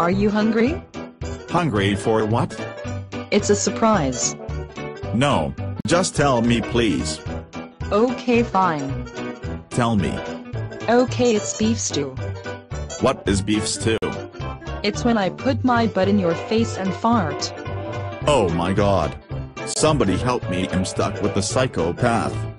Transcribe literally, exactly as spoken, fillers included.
Are you hungry? Hungry for what? It's a surprise. No, just tell me please. Okay, fine. Tell me. Okay, it's beef stew. What is beef stew? It's when I put my butt in your face and fart. Oh my god. Somebody help me, I'm stuck with the psychopath.